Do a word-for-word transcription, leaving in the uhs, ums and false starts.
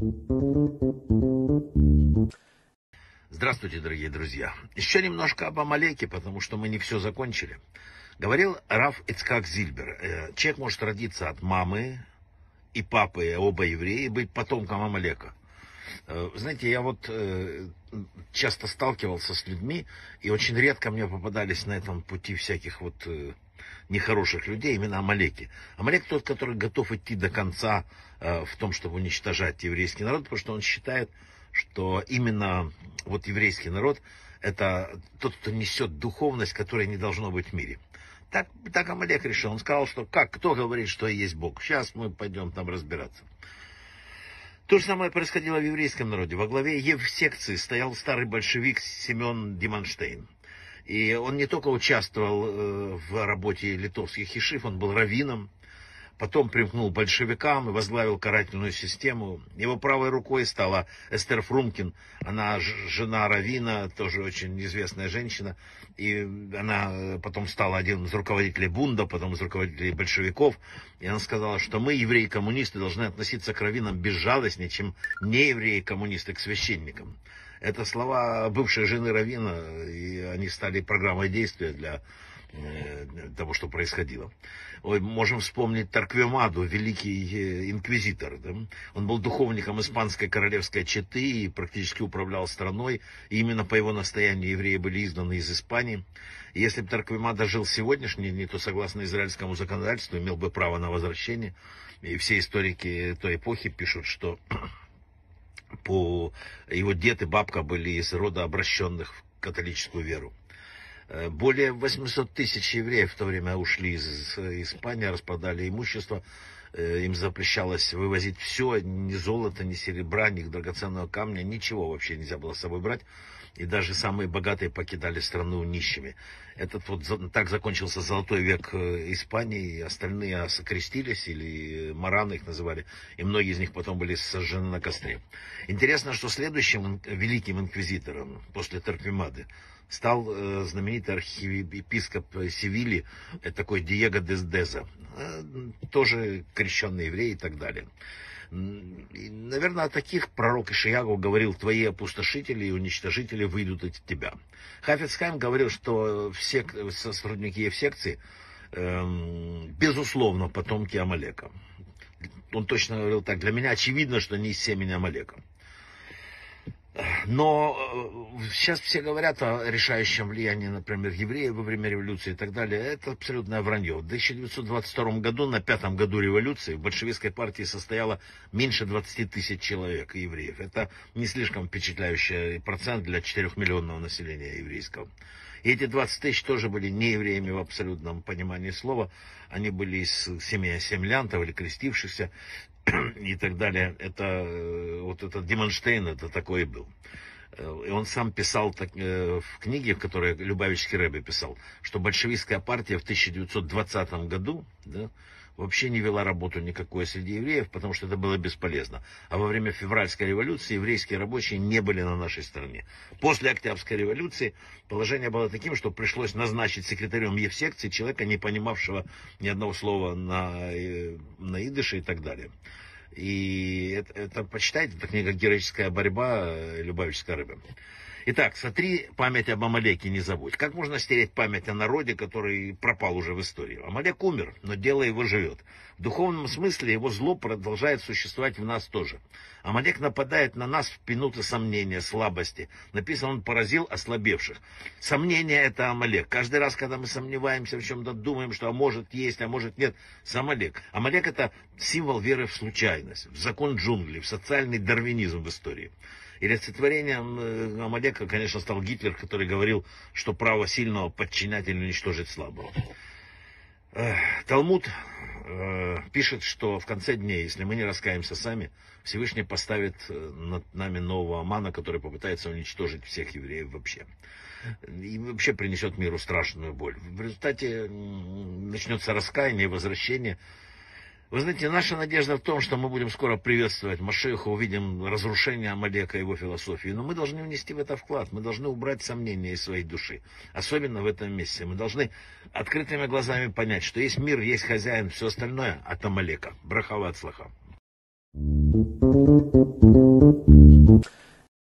Здравствуйте, дорогие друзья. Еще немножко об Амалеке, потому что мы не все закончили. Говорил Рав Ицхак Зильбер. Человек может родиться от мамы и папы, оба евреи, и быть потомком Амалека. Знаете, я вот часто сталкивался с людьми, и очень редко мне попадались на этом пути всяких вот нехороших людей, именно Амалеки. Амалек тот, который готов идти до конца в том, чтобы уничтожать еврейский народ, потому что он считает, что именно вот еврейский народ это тот, кто несет духовность, которой не должно быть в мире. Так, так Амалек решил. Он сказал, что как, кто говорит, что есть Бог? Сейчас мы пойдем там разбираться. То же самое происходило в еврейском народе. Во главе евсекции стоял старый большевик Семен Диманштейн. И он не только участвовал в работе литовских ешив, он был раввином. Потом примкнул к большевикам и возглавил карательную систему. Его правой рукой стала Эстер Фрумкин. Она жена раввина, тоже очень известная женщина. И она потом стала одним из руководителей бунда, потом из руководителей большевиков. И она сказала, что мы, евреи-коммунисты, должны относиться к раввинам безжалостнее, чем неевреи-коммунисты к священникам. Это слова бывшей жены раввина, и они стали программой действия для того, что происходило. Ой, можем вспомнить Торквемаду, великий инквизитор. Да? Он был духовником испанской королевской четы и практически управлял страной. И именно по его настоянию евреи были изгнаны из Испании. И если бы Торквемада жил сегодняшний день, то согласно израильскому законодательству имел бы право на возвращение. И все историки той эпохи пишут, что по его дед и бабка были из рода обращенных в католическую веру. Более восемьсот тысяч евреев в то время ушли из Испании, распродали имущество. Им запрещалось вывозить все, ни золота, ни серебра, ни драгоценного камня, ничего вообще нельзя было с собой брать. И даже самые богатые покидали страну нищими. Этот вот так закончился золотой век Испании. Остальные сокрестились, или мараны их называли. И многие из них потом были сожжены на костре. Интересно, что следующим великим инквизитором после Торквемады стал э, знаменитый архиепископ Севильи, это такой Диего де Деза, э, тоже крещенный еврей и так далее. И, наверное, о таких пророк Ишиягу говорил: твои опустошители и уничтожители выйдут от тебя. Хафец Хаим говорил, что все сотрудники евсекции э, безусловно потомки Амалека. Он точно говорил так: для меня очевидно, что они из семени Амалека. Но сейчас все говорят о решающем влиянии, например, евреев во время революции и так далее. Это абсолютное вранье. В тысяча девятьсот двадцать втором году, на пятом году революции, в большевистской партии состояло меньше двадцати тысяч человек, евреев. Это не слишком впечатляющий процент для четырехмиллионного населения еврейского. И эти двадцать тысяч тоже были не евреями в абсолютном понимании слова. Они были из семьи ассимилянтов или крестившихся и так далее. Это вот этот Диманштейн, это такой и был. И он сам писал так, в книге, в которой Любавичский Ребе писал, что большевистская партия в тысяча девятьсот двадцатом году, да, вообще не вела работу никакой среди евреев, потому что это было бесполезно. А во время февральской революции еврейские рабочие не были на нашей стороне. После Октябрьской революции положение было таким, что пришлось назначить секретарем евсекции человека, не понимавшего ни одного слова на, на идыше и так далее. И это, это почитайте, это книга «Героическая борьба» Любавичского Ребе. Итак, сотри память об Амалеке, не забудь. Как можно стереть память о народе, который пропал уже в истории? Амалек умер, но дело его живет. В духовном смысле его зло продолжает существовать в нас тоже. Амалек нападает на нас в минуты сомнения, слабости. Написано, он поразил ослабевших. Сомнение — это Амалек. Каждый раз, когда мы сомневаемся в чем-то, думаем, что а может есть, а может нет, с Амалек. Амалек — это символ веры в случайность, в закон джунглей, в социальный дарвинизм в истории. И олицетворением Амалека, конечно, стал Гитлер, который говорил, что право сильного подчинять или уничтожить слабого. Талмуд э, пишет, что в конце дней, если мы не раскаемся сами, Всевышний поставит над нами нового Амана, который попытается уничтожить всех евреев вообще. И вообще принесет миру страшную боль. В результате начнется раскаяние, возвращение. Вы знаете, наша надежда в том, что мы будем скоро приветствовать Машиаха, увидим разрушение Амалека и его философии. Но мы должны внести в это вклад, мы должны убрать сомнения из своей души. Особенно в этом месте. Мы должны открытыми глазами понять, что есть мир, есть хозяин, все остальное от Амалека. Браха ва ацлаха.